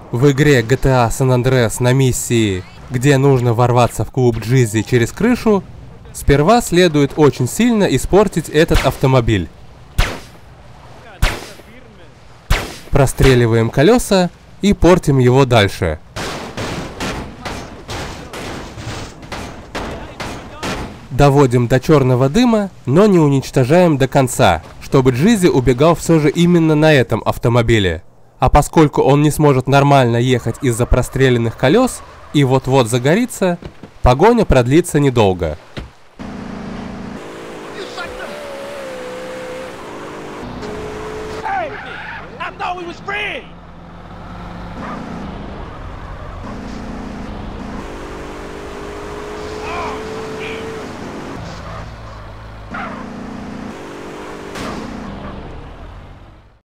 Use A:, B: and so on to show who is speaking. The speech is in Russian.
A: В игре GTA San Andreas на миссии, где нужно ворваться в клуб Джиззи через крышу, сперва следует очень сильно испортить этот автомобиль. Простреливаем колеса и портим его дальше. Доводим до черного дыма, но не уничтожаем до конца, чтобы Джиззи убегал все же именно на этом автомобиле. А поскольку он не сможет нормально ехать из-за простреленных колес и вот-вот загорится, погоня продлится недолго.
B: Hey, I thought we was friends.